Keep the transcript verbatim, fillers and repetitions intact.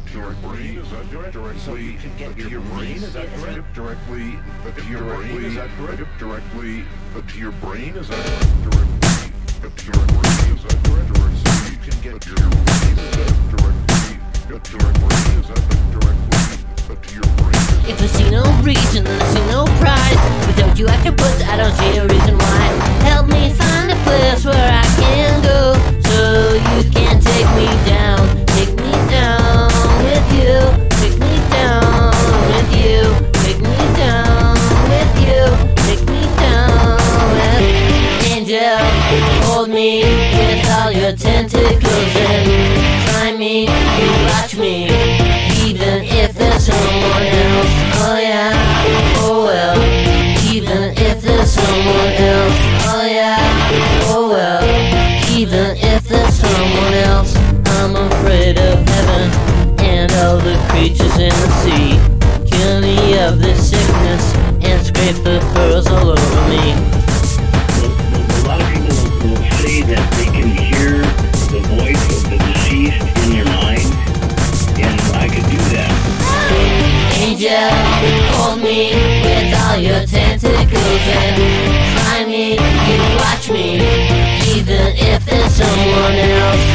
to your brain? Is that directly? So you can get to your brain? Is that correct? Directly to your brain? Is that correct? Directly to your brain? Is that directly to your brain? Is that correct? So you can get to your brain? Is that directly to your brain? Is that directly to your brain? If I see no reason, I see no pride. Without you at your foot, I don't see a reason why. Help me find a place where I can go, so you can take me down. Take me down with you. Take me down with you. Take me down with you. Take me down with Angel, hold me with all your tentacles and try me, you watch me, even if there's someone else. Oh yeah, oh well, even if there's someone else. Oh yeah, oh well, even if there's someone else. I'm afraid of heaven and all the creatures in the sea. Cure me of this sickness and scrape the pearls all over me. A lot of people will say that they can hear the voice of the deceased in their mind, and I could do that. Angel, hold me with all your tentacles and try me, you watch me, even if there's someone else.